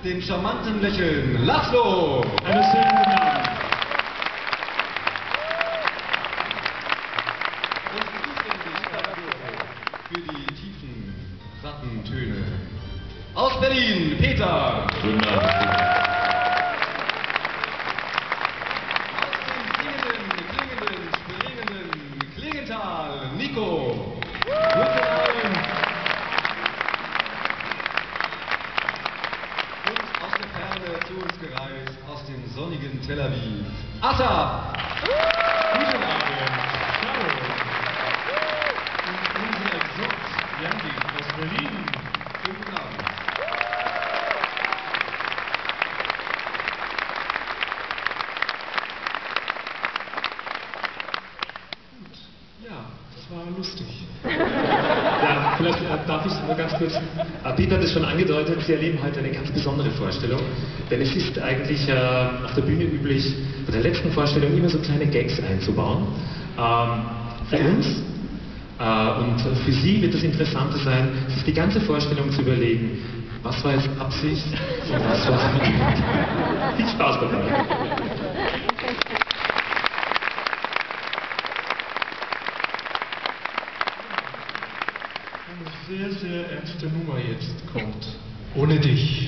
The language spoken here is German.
dem charmanten Lächeln Laszlo. Einen schönen guten Abend. Und zuständig dafür für die tiefen, satten Töne. Aus Berlin, Peter. Guten Abend. Aus dem singenden, springenden Klingenthal, Nico. Guten Abend. Und aus der Ferne zu uns gereist, aus dem sonnigen Tel Aviv, Atta. Guten Abend. Ciao. Und unser Exot, Janki aus Berlin. schönen guten Abend. Ja, das war lustig. Ja, vielleicht darf ich nur ganz kurz. Peter hat es schon angedeutet, Sie erleben heute eine ganz besondere Vorstellung. Denn es ist eigentlich auf der Bühne üblich, bei der letzten Vorstellung immer so kleine Gags einzubauen. Für uns und für Sie wird das Interessante sein, sich die ganze Vorstellung zu überlegen, was war jetzt Absicht und was war. Viel Spaß dabei. Eine sehr, sehr ernste Nummer jetzt kommt. Ohne dich.